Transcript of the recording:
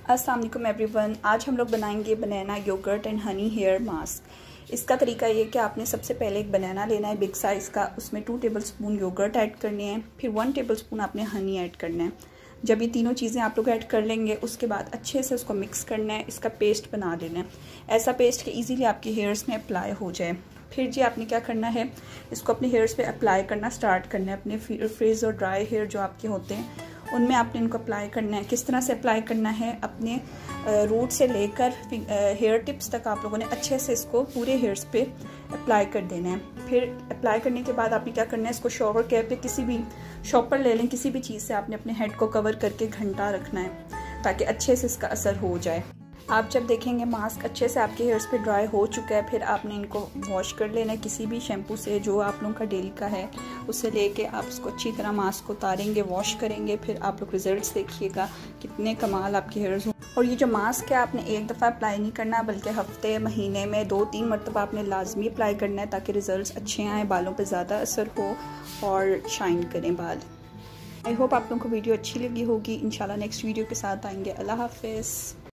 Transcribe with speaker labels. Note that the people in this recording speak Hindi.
Speaker 1: अस्सलाम वालेकुम एवरीवन। आज हम लोग बनाएंगे banana yogurt and honey hair mask. इसका तरीका ये कि आपने सबसे पहले एक बनाना लेना है बिग साइज़ का, उसमें 2 टेबलस्पून योगर्ट ऐड करने हैं, फिर 1 टेबलस्पून आपने हनी ऐड करना है। जब ये तीनों चीज़ें आप लोग ऐड कर लेंगे उसके बाद अच्छे से उसको मिक्स करना है, इसका पेस्ट बना लेना है, ऐसा पेस्ट कि ईज़िली आपके हेयर्स में अप्लाई हो जाए। फिर जी आपने क्या करना है, इसको अपने हेयर्स पे अप्लाई करना स्टार्ट करना है। अपने फ्रिज और ड्राई हेयर जो आपके होते हैं उनमें आपने इनको अप्लाई करना है। किस तरह से अप्लाई करना है, अपने रूट से लेकर हेयर टिप्स तक आप लोगों ने अच्छे से इसको पूरे हेयर्स पे अप्लाई कर देना है। फिर अप्लाई करने के बाद आपने क्या करना है, इसको शॉवर कैप पे किसी भी शॉपर ले लें, किसी भी चीज़ से आपने अपने हेड को कवर करके घंटा रखना है ताकि अच्छे से इसका असर हो जाए। आप जब देखेंगे मास्क अच्छे से आपके हेयर्स पे ड्राई हो चुका है, फिर आपने इनको वॉश कर लेना है किसी भी शैम्पू से जो आप लोगों का डेली का है, उससे लेके आप इसको अच्छी तरह मास्क को उतारेंगे, वॉश करेंगे, फिर आप लोग रिजल्ट्स देखिएगा कितने कमाल आपके हेयर्स हों। और ये जो मास्क है आपने एक दफ़ा अप्लाई नहीं करना बल्कि हफ्ते महीने में 2-3 मरतबा आपने लाजमी अप्लाई करना है ताकि रिजल्ट्स अच्छे आएँ, बालों पर ज़्यादा असर हो और शाइन करें बाल। आई होप आप लोगों को वीडियो अच्छी लगी होगी। इंशाल्लाह नेक्स्ट वीडियो के साथ आएंगे। अल्लाह हाफिज़।